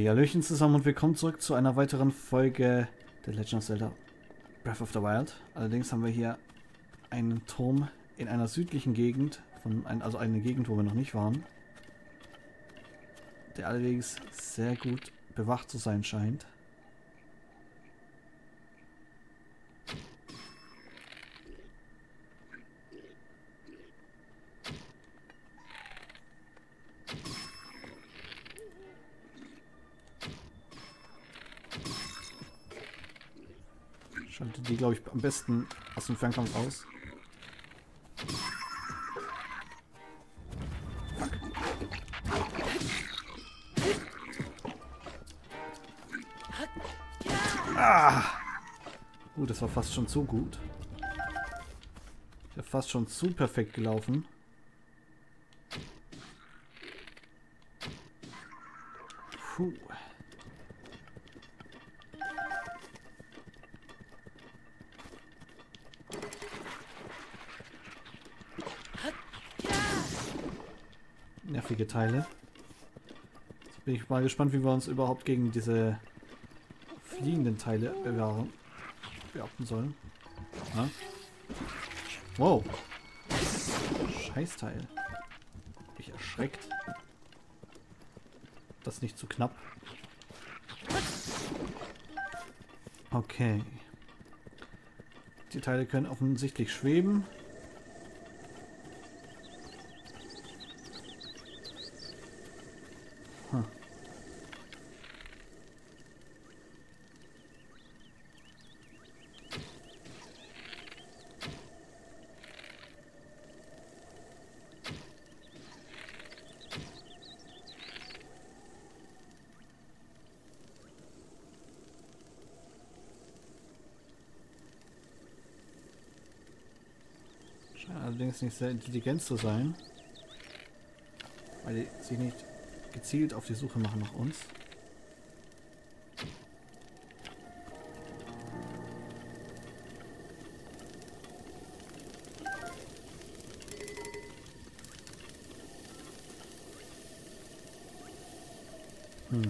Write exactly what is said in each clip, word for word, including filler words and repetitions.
Hey, hallöchen zusammen und willkommen zurück zu einer weiteren Folge The Legend of Zelda Breath of the Wild. Allerdings haben wir hier einen Turm in einer südlichen Gegend, von ein, also eine Gegend, wo wir noch nicht waren, der allerdings sehr gut bewacht zu sein scheint. Schalte die, glaube ich, am besten aus dem Fernkampf aus. Fuck. Ah! Uh, das war fast schon zu gut. Ja, fast schon zu perfekt gelaufen. Puh. Nervige Teile. Jetzt bin ich mal gespannt, wie wir uns überhaupt gegen diese fliegenden Teile bewahren, behaupten sollen. Na? Wow. Scheißteil. Mich erschreckt. Das nicht zu knapp. Okay. Die Teile können offensichtlich schweben. Hm. Scheint allerdings nicht sehr intelligent zu sein, weil die sich nicht gezielt auf die Suche machen nach uns. Hm.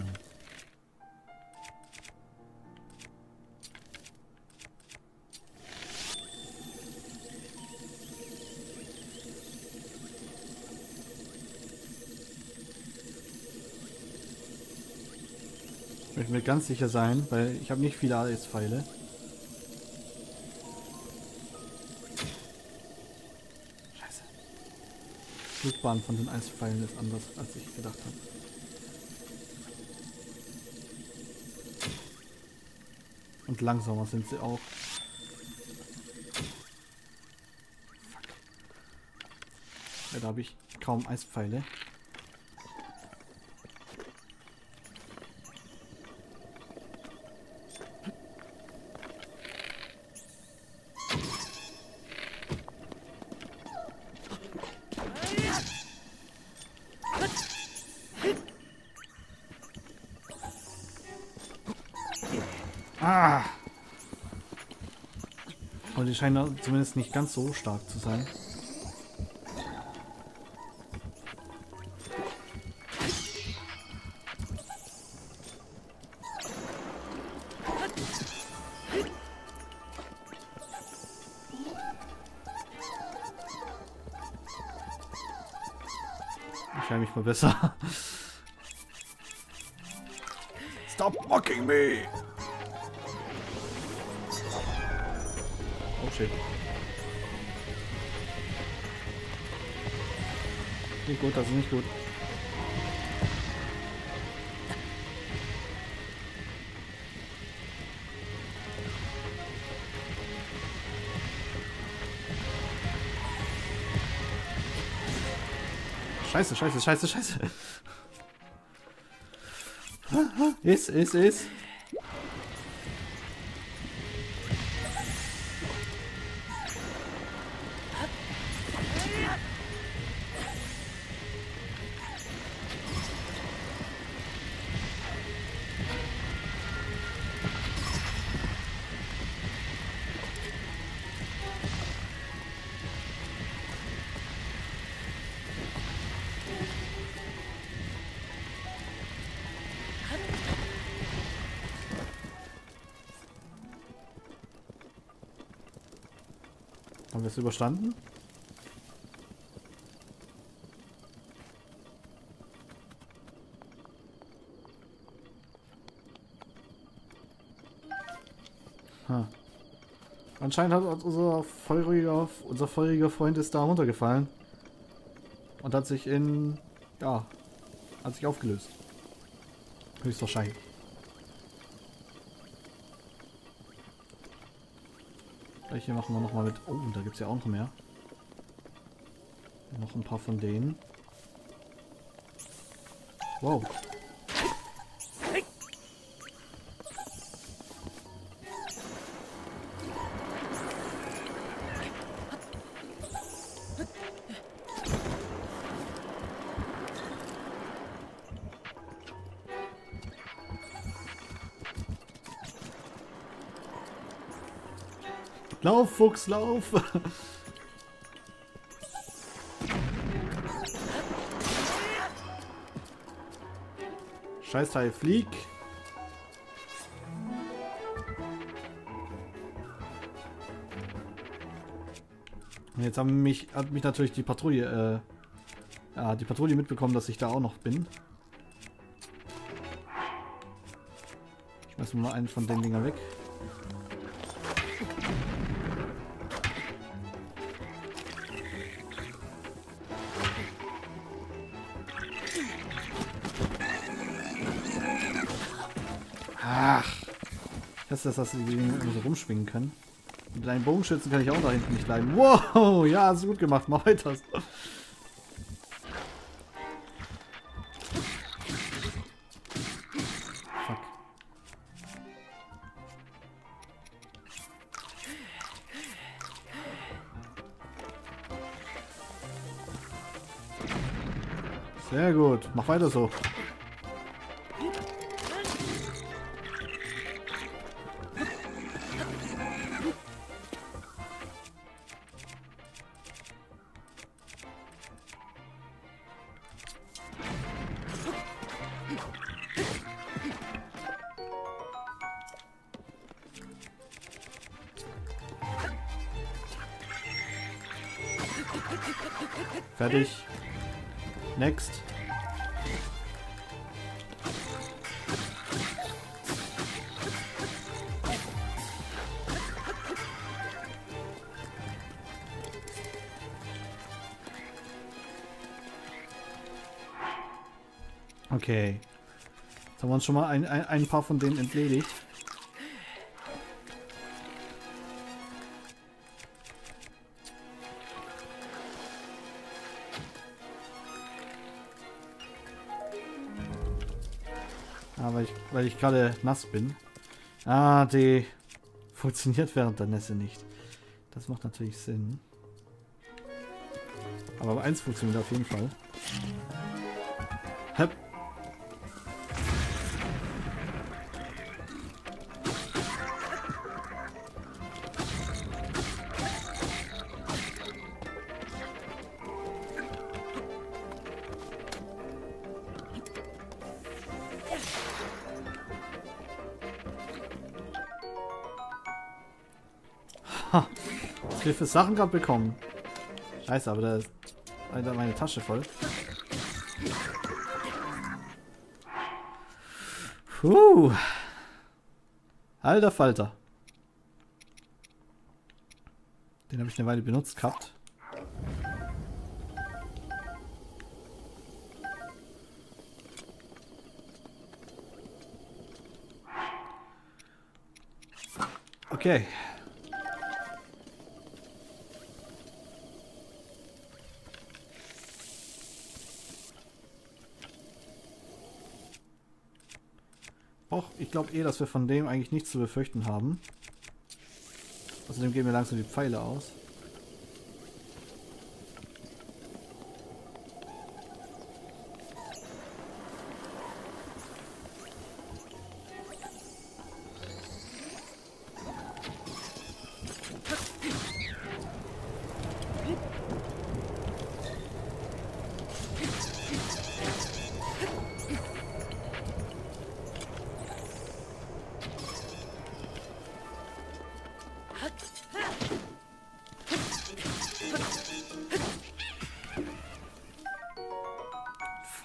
Ich möchte mir ganz sicher sein, weil ich habe nicht viele A S-Pfeile. Scheiße. Flugbahn von den Eispfeilen ist anders, als ich gedacht habe. Und langsamer sind sie auch. Fuck. Ja, da habe ich kaum Eispfeile. Ah! Und die scheinen zumindest nicht ganz so stark zu sein. Ich höre mich mal besser. Stop mocking me! Oh shit. Nicht gut, das ist nicht gut. Scheiße, scheiße, scheiße, scheiße. Ist, ist, ist. Haben wir es überstanden? Huh. Anscheinend hat unser feuriger, unser feuriger Freund ist da runtergefallen. Und hat sich in... ja... hat sich aufgelöst. Höchstwahrscheinlich. Hier machen wir nochmal mit... Oh, da gibt es ja auch noch mehr. Noch ein paar von denen. Wow. Lauf, Fuchs, lauf! Scheißteil, flieg! Und jetzt haben mich, hat mich natürlich die Patrouille, äh, ja, die Patrouille mitbekommen, dass ich da auch noch bin. Ich schmeiß mal einen von den Dingern weg. Ach. Das ist das, dass sie die irgendwie so rumschwingen können. Und mit einem Bogenschützen kann ich auch da hinten nicht bleiben. Wow, ja, hast du gut gemacht. Mach weiter. Fuck. Sehr gut. Mach weiter so. Fertig. Next. Okay. Jetzt haben wir uns schon mal ein, ein, ein paar von denen entledigt. Ah, weil ich, weil ich gerade nass bin. Ah, die funktioniert während der Nässe nicht. Das macht natürlich Sinn. Aber eins funktioniert auf jeden Fall. Hep. Ha, was wir für Sachen gerade bekommen. Scheiße, aber da ist leider meine Tasche voll. Puh. Alter Falter. Den habe ich eine Weile benutzt gehabt. Okay. Och, ich glaube eh, dass wir von dem eigentlich nichts zu befürchten haben. Außerdem gehen mir langsam die Pfeile aus.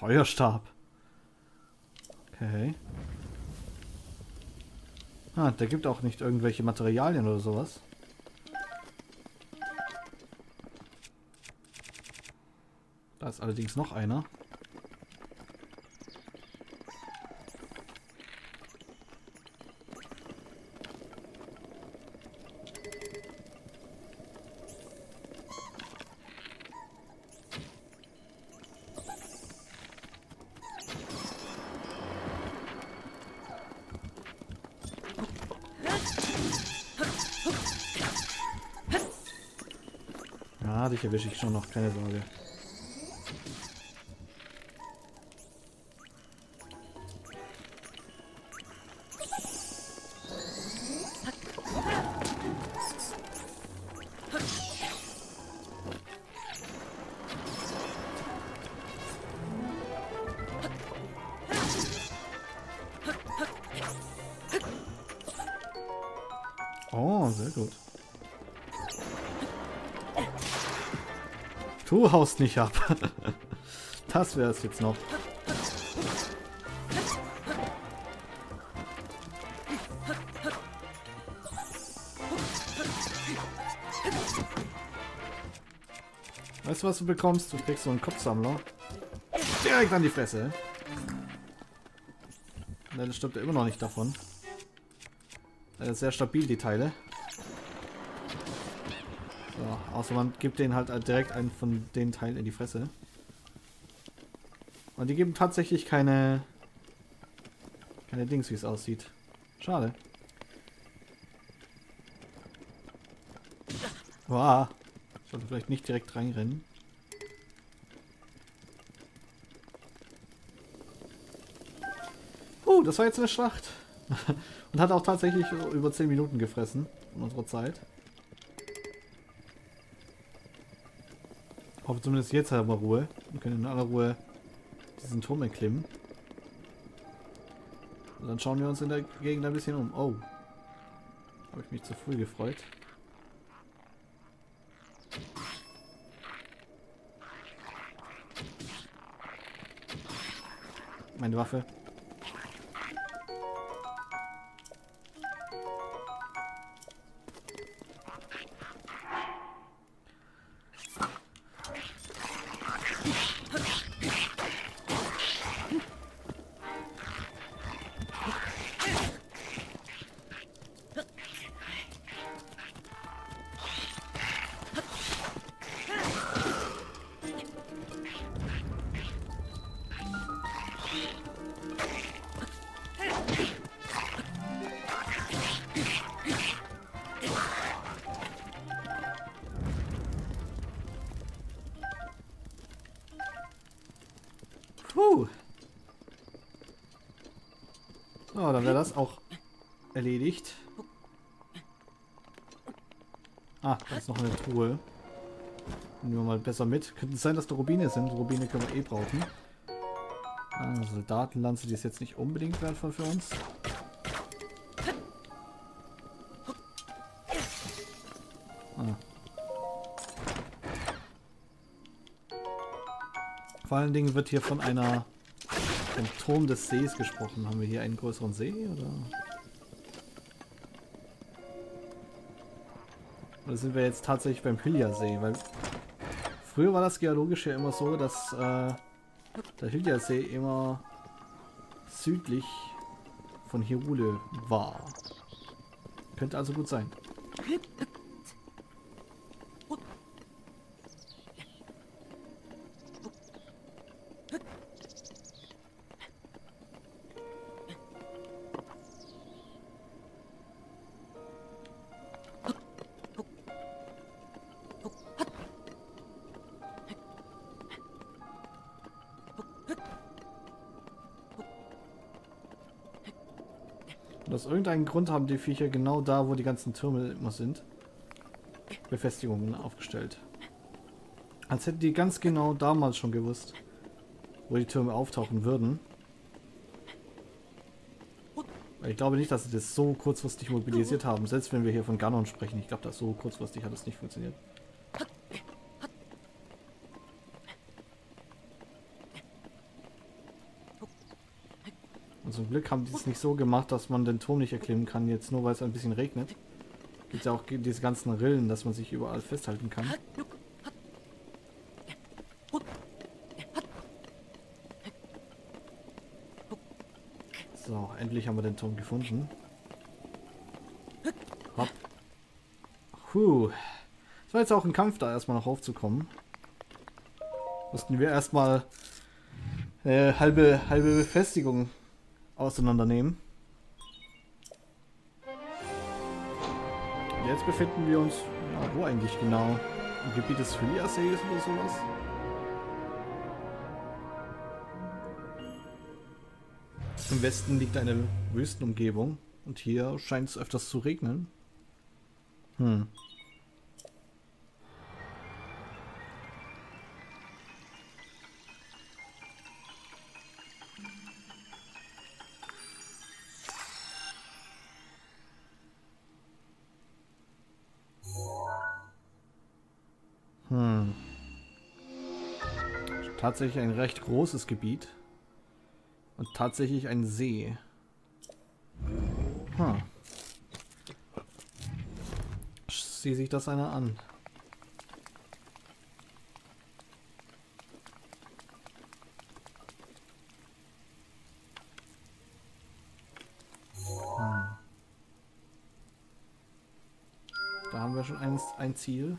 Feuerstab. Okay. Ah, der gibt auch nicht irgendwelche Materialien oder sowas. Da ist allerdings noch einer. Ja, dich erwische ich schon noch, keine Sorge. Oh, sehr gut. Du haust nicht ab. Das wäre es jetzt noch. Weißt du, was du bekommst? Du kriegst so einen Kopfsammler. Direkt an die Fresse. Leider stirbt er immer noch nicht davon. Leider sehr stabil, die Teile. So, außer man gibt denen halt direkt einen von den Teilen in die Fresse. Und die geben tatsächlich keine... keine Dings, wie es aussieht. Schade. Wow. Ich sollte vielleicht nicht direkt reinrennen. Uh, das war jetzt eine Schlacht. Und hat auch tatsächlich über zehn Minuten gefressen in unserer Zeit. Ich hoffe zumindest jetzt haben wir Ruhe. Wir können in aller Ruhe diesen Turm erklimmen. Und dann schauen wir uns in der Gegend ein bisschen um. Oh. Habe ich mich zu früh gefreut. Meine Waffe. Puh. So, dann wäre das auch erledigt. Ah, da ist noch eine Truhe. Nehmen wir mal besser mit. Könnte sein, dass da Rubine sind. Rubine können wir eh brauchen. Ah, Soldatenlanze, die ist jetzt nicht unbedingt wertvoll für uns. Ah. Vor allen Dingen wird hier von einer vom Turm des Sees gesprochen. Haben wir hier einen größeren See oder? Oder sind wir jetzt tatsächlich beim Hylia-See? Weil früher war das geologisch ja immer so, dass äh, der Hylia-See immer südlich von Hyrule war. Könnte also gut sein. Und aus irgendeinem Grund haben die Viecher genau da, wo die ganzen Türme immer sind, Befestigungen aufgestellt. Als hätten die ganz genau damals schon gewusst, wo die Türme auftauchen würden. Weil ich glaube nicht, dass sie das so kurzfristig mobilisiert haben, selbst wenn wir hier von Ganon sprechen. Ich glaube, das so kurzfristig hat das nicht funktioniert. Zum Glück haben die es nicht so gemacht, dass man den Turm nicht erklimmen kann, jetzt nur weil es ein bisschen regnet. Gibt ja auch diese ganzen Rillen, dass man sich überall festhalten kann. So, endlich haben wir den Turm gefunden. Hopp. Puh. Es war jetzt auch ein Kampf, da erstmal noch raufzukommen. Mussten wir erstmal äh, halbe, halbe Befestigung auseinandernehmen. Und jetzt befinden wir uns, ja, wo eigentlich genau? Im Gebiet des Hylia-Sees oder sowas? Im Westen liegt eine Wüstenumgebung und hier scheint es öfters zu regnen. Hm. Hm. Tatsächlich ein recht großes Gebiet. Und tatsächlich ein See. Hm. Sieh sich das einer an. Hm. Da haben wir schon ein, ein Ziel.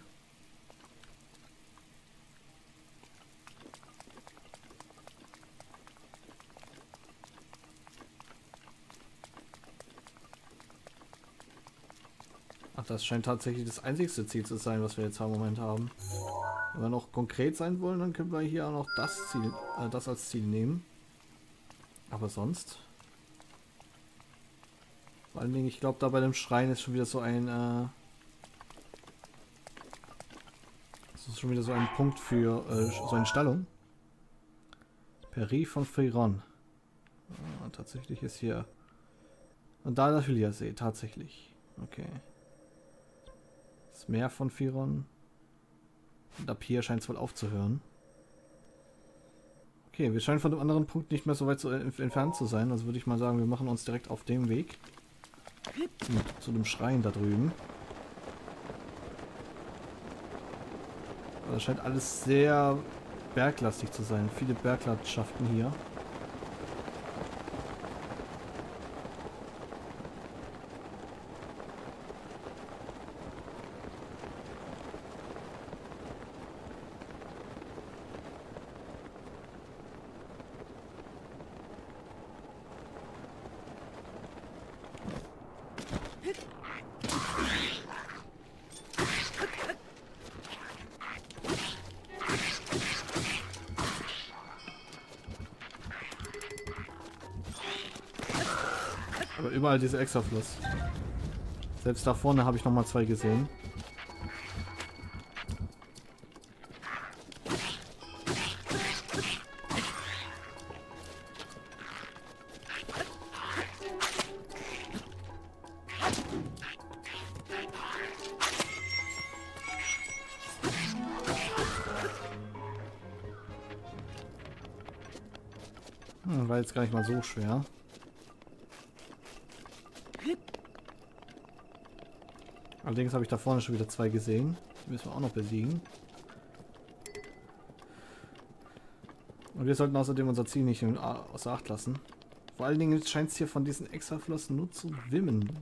Ach, das scheint tatsächlich das einzigste Ziel zu sein, was wir jetzt im Moment haben. Wenn wir noch konkret sein wollen, dann können wir hier auch noch das Ziel, äh, das als Ziel nehmen. Aber sonst... Vor allen Dingen, ich glaube, da bei dem Schrein ist schon wieder so ein... Äh, das ist schon wieder so ein Punkt für äh, so eine Stallung. Peri von Firon. Ah, tatsächlich ist hier... Und da der Hylia-See, tatsächlich. Okay. Das Meer von Firon. Und ab hier scheint es wohl aufzuhören. Okay, wir scheinen von dem anderen Punkt nicht mehr so weit so entfernt zu sein. Also würde ich mal sagen, wir machen uns direkt auf dem Weg. Zum, zu dem Schrein da drüben. Das scheint alles sehr berglastig zu sein. Viele Berglandschaften hier. Aber überall diese Extrafluss. Selbst da vorne habe ich noch mal zwei gesehen. Hm, war jetzt gar nicht mal so schwer. Allerdings habe ich da vorne schon wieder zwei gesehen. Die müssen wir auch noch besiegen. Und wir sollten außerdem unser Ziel nicht außer Acht lassen. Vor allen Dingen scheint es hier von diesen Extraflossen nur zu wimmen.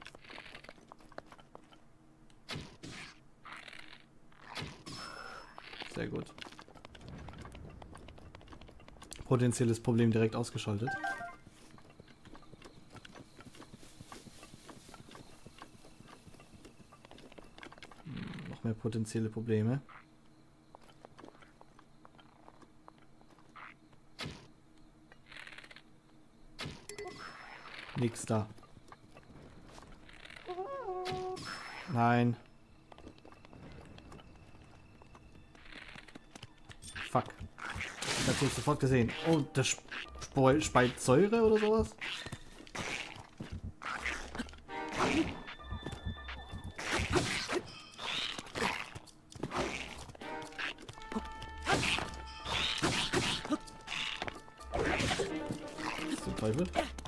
Sehr gut. Potenzielles Problem direkt ausgeschaltet. Mehr potenzielle Probleme. Nix da. Nein. Fuck. Ich hab's jetzt sofort gesehen. Oh, das Sp speit Säure oder sowas? Teufel.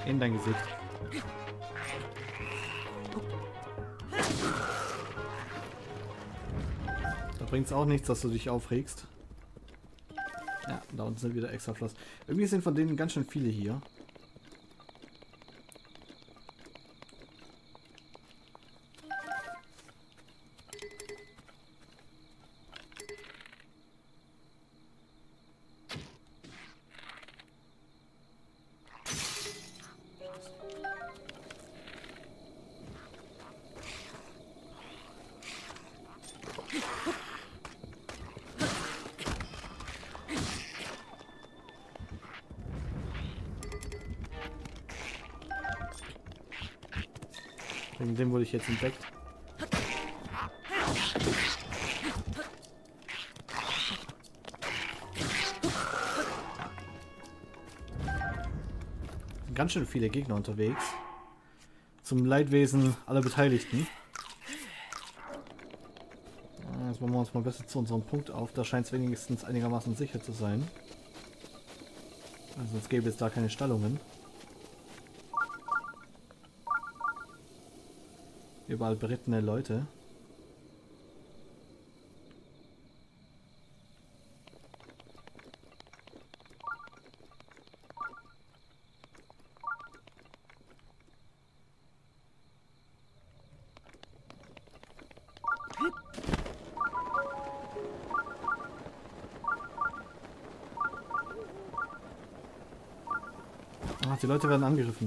In dein Gesicht. Da bringt es auch nichts, dass du dich aufregst. Ja, da unten sind wieder extra Floss. Irgendwie sind von denen ganz schön viele hier. Wegen dem wurde ich jetzt entdeckt. Sind ganz schön viele Gegner unterwegs. Zum Leidwesen aller Beteiligten. Jetzt machen wir uns mal besser zu unserem Punkt auf. Da scheint es wenigstens einigermaßen sicher zu sein. Also sonst gäbe es da keine Stallungen. Überall berittene Leute. Ach, die Leute werden angegriffen.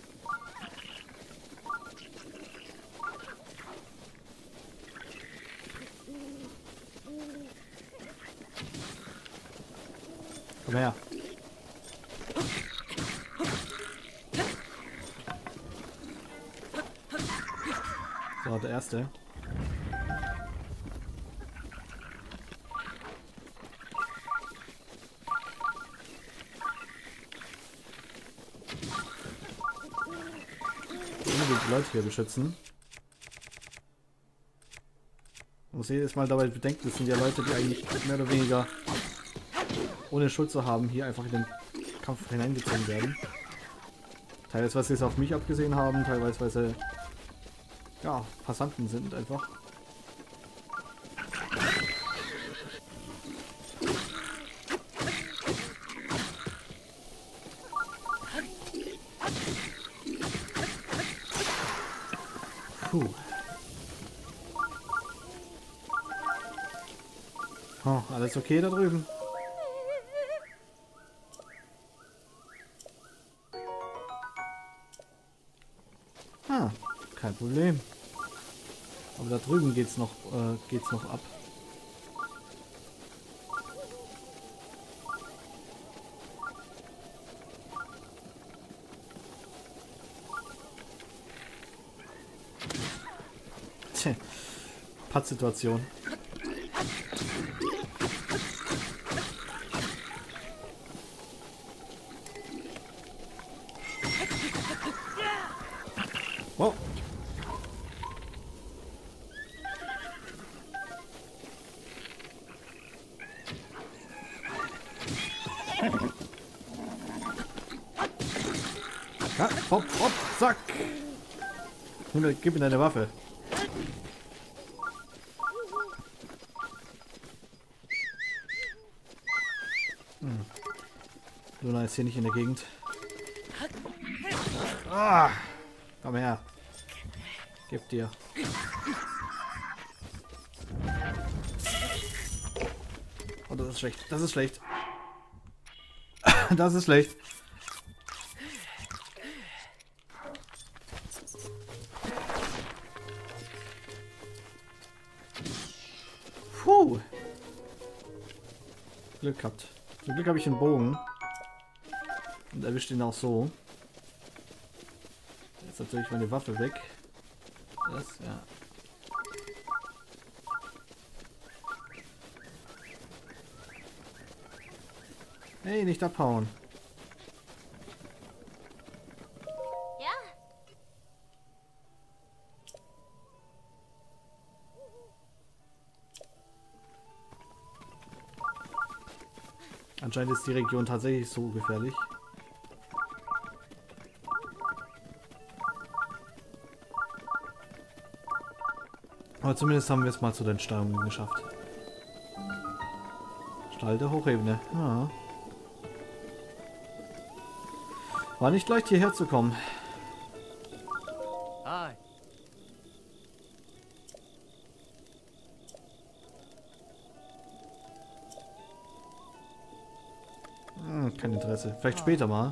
Komm her. So, der erste. Die Leute hier beschützen. Man muss jedes Mal dabei bedenken, das sind ja Leute, die eigentlich mehr oder weniger ohne Schuld zu haben, hier einfach in den Kampf hineingezogen werden. Teilweise, weil sie es auf mich abgesehen haben, teilweise, weil sie ja, Passanten sind einfach. Puh. Oh, alles okay da drüben? Ah, kein Problem. Aber da drüben geht's noch, äh, geht's noch ab. Tja, Pattsituation. Oh. Ja, hopp, hopp, zack. Gib mir deine Waffe. Hm. Luna ist hier nicht in der Gegend. Ah, komm her. Gib dir. Oh, das ist schlecht. Das ist schlecht. Das ist schlecht. Puh. Glück gehabt. Zum Glück habe ich einen Bogen. Und erwischt ihn auch so. Jetzt natürlich meine Waffe weg. Das, ja. Hey, nicht abhauen. Ja. Anscheinend ist die Region tatsächlich so gefährlich. Aber zumindest haben wir es mal zu den Steuerungen geschafft. Stall der Hochebene. Ja. War nicht leicht hierher zu kommen. Hi. Hm, kein Interesse. Vielleicht später mal.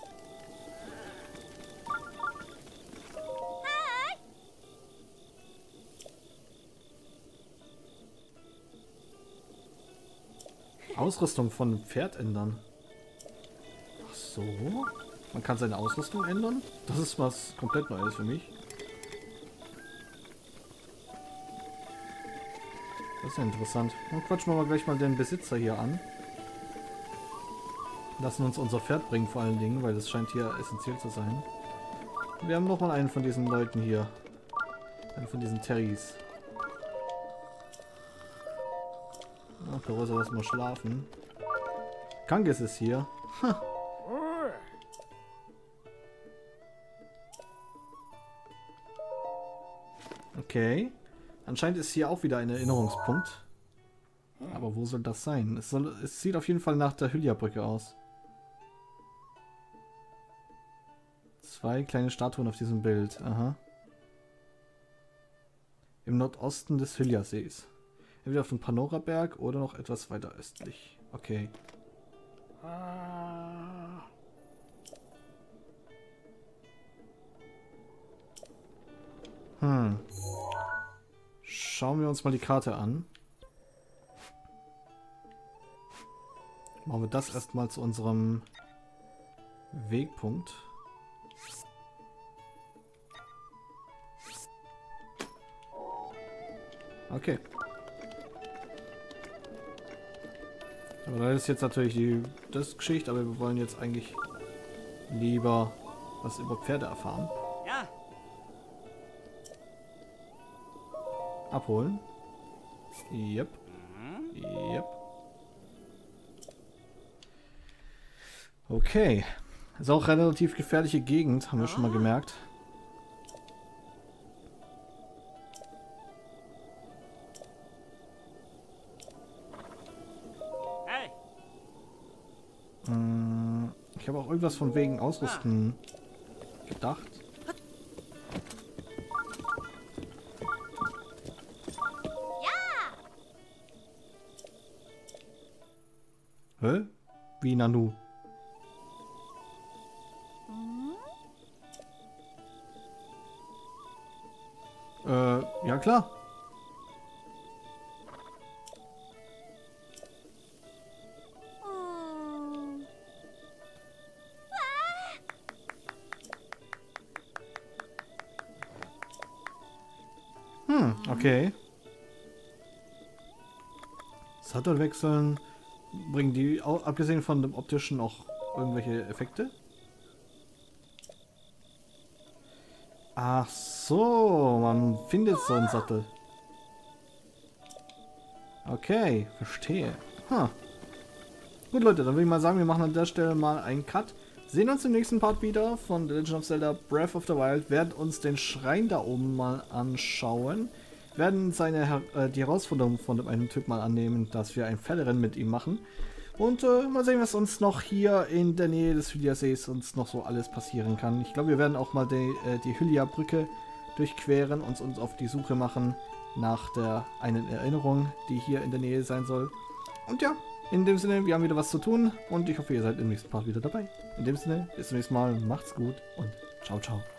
Ausrüstung von Pferd ändern. Ach so. Man kann seine Ausrüstung ändern? Das ist was komplett Neues für mich. Das ist ja interessant. Dann quatschen wir mal gleich mal den Besitzer hier an. Lassen uns unser Pferd bringen vor allen Dingen, weil das scheint hier essentiell zu sein. Wir haben noch mal einen von diesen Leuten hier. Einen von diesen Terrys. Ach, da soll lass mal schlafen. Kanges ist hier. Okay. Anscheinend ist hier auch wieder ein Erinnerungspunkt. Aber wo soll das sein? Es, soll, es sieht auf jeden Fall nach der Hylia-Brücke aus. Zwei kleine Statuen auf diesem Bild. Aha. Im Nordosten des Hylia-Sees. Entweder auf dem Panora-Berg oder noch etwas weiter östlich. Okay. Hm. Schauen wir uns mal die Karte an. Machen wir das erstmal zu unserem Wegpunkt. Okay. Aber das ist jetzt natürlich die das Geschichte, aber wir wollen jetzt eigentlich lieber was über Pferde erfahren. Ja. Abholen. Yep. Yep. Okay. Ist auch relativ gefährliche Gegend, haben wir schon mal gemerkt. Hey. Hm, ich habe auch irgendwas von wegen Ausrüsten gedacht. Hä? Wie Nanu? Äh, ja klar. Hm, okay. Sattel wechseln. Bringen die, abgesehen von dem optischen, auch irgendwelche Effekte? Ach so, man findet so einen Sattel. Okay, verstehe. Huh. Gut Leute, dann würde ich mal sagen, wir machen an der Stelle mal einen Cut. Sehen uns im nächsten Part wieder von The Legend of Zelda Breath of the Wild. Werden uns den Schrein da oben mal anschauen. Werden seine äh, die Herausforderung von dem einen Typ mal annehmen, dass wir ein Pferderennen mit ihm machen. Und äh, mal sehen, was uns noch hier in der Nähe des Hylia-Sees uns noch so alles passieren kann. Ich glaube, wir werden auch mal die, äh, die Hylia-Brücke durchqueren und uns auf die Suche machen nach der einen Erinnerung, die hier in der Nähe sein soll. Und ja, in dem Sinne, wir haben wieder was zu tun und ich hoffe, ihr seid im nächsten Part wieder dabei. In dem Sinne, bis zum nächsten Mal, macht's gut und ciao, ciao.